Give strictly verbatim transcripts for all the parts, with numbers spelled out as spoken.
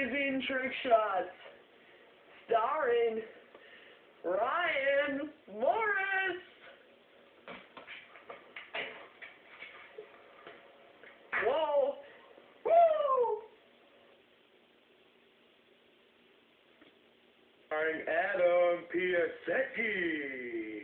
Amazing Trick Shots, starring Ryan Morris. Whoa! Woo! Starring Adam Piasecki.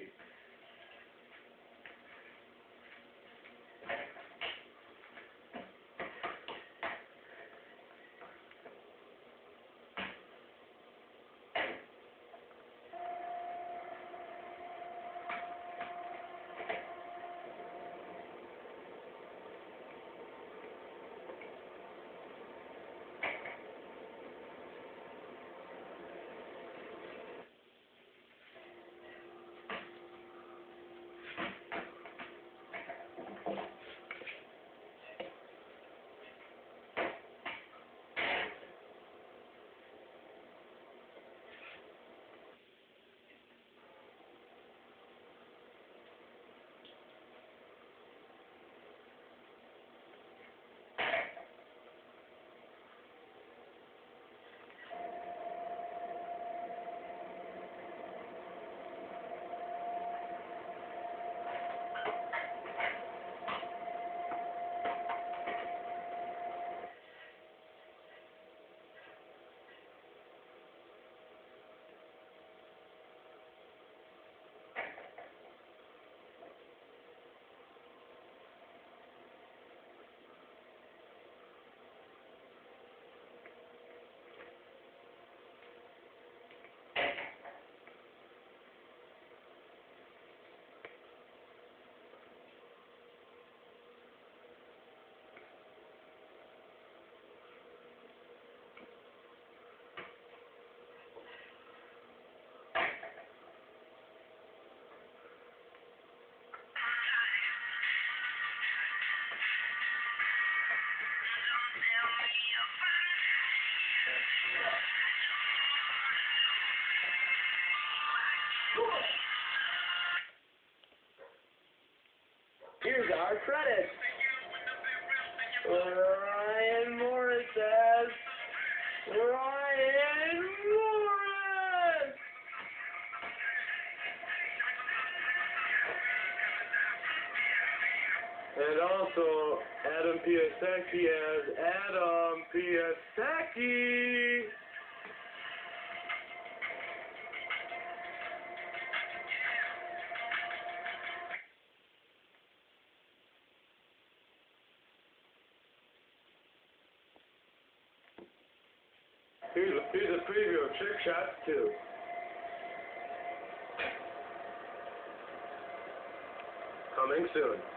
Here's our credits. Ryan Morris as Ryan Morris. And also Adam Piasecki as Adam Piasecki. Here's a, here's a preview of Trick Shots two. Coming soon.